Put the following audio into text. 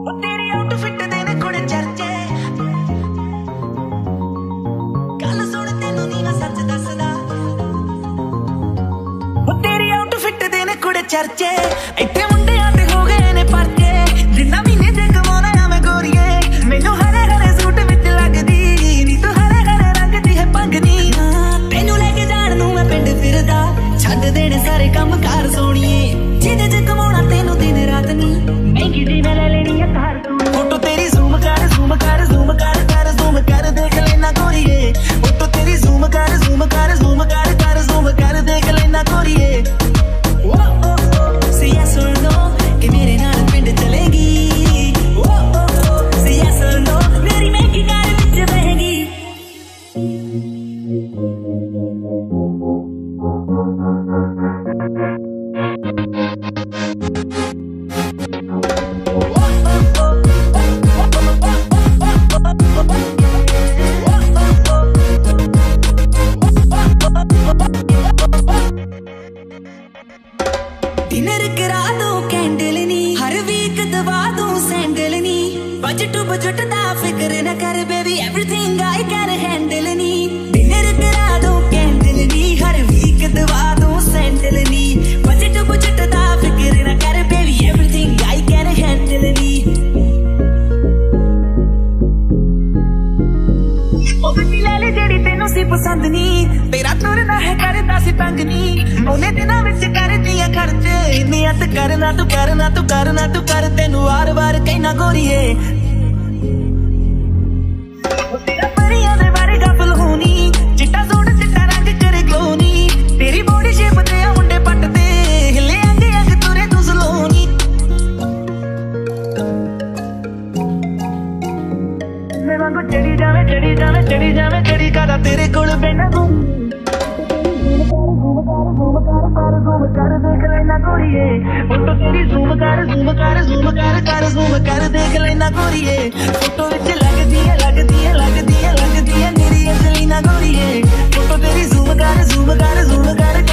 तेरी आउटफिट दे ने कुड़े चर्चे गल सुन तेनू नी मैं सच दसदा तेरी आउटफिट दे ने कुड़े चर्चे इत्थे मुंडियां ते हो गए ने परचे जिन्ना महीने च कमाउणा आ मैं गोरीए मैनू हरे हरे सूट विच लगदी नी तू हरे हरे रंग दी है पंगनी तेनू लेके जाण नू मैं पिंड फिरदा छड्ड देने सारे काम कार सोणीए जिदे च कमाउणा तेनू दिन रात नी महंगी दी मैं ले लेनी है कार तू फोटो तेरी ज़ूम कर ज़ूम कर ज़ूम कर ज़ूम कर देख लेना गोरीए फोटो तेरी ज़ूम कर ज़ूम कर ज़ूम कर ज़ूम कर देख लेना गोरीए Say yes or no कि मेरे नाल पिंड चलेगी Say yes or no मेरी महंगी कार विच बहेगी डिनर करा दो कैंडल नी हर वीक दवा दो सैंडल नी बजट दा फिक्र न कर baby everything I can handle नी डिनर करा दो कैंडल नी हर वीक दवा दो सैंडल नी बजट दा फिक्र न कर baby everything I can handle नी ओ गड्डी ले ले जेड़ी तेनू सी पसंद नी तेरा तुरना है करदा सी तंग नी ओने दिनां विच करदियां खर्चे नियत करना तू करना तू करना तू कर तेनू वार वार कहना गोरीए तेरा परियां दे बारे गफल होनी चिट्टा सूट चिट्टा रंग करे ग्लोनी तेरी बॉडी शेप ते आ मुंडे पटते हिले अंग अंग तुरे तू सलोनी मैं वांगू चढ़ी जावे चढ़ी करा तेरे कोल बैठा तू ज़ूम कर देख लेना गोरीए फोटो तेरी ज़ूम कर देख लेना गोरीए फोटो विच लगदी है मेरी असली ना गोरीए फोटो तेरी ज़ूम कर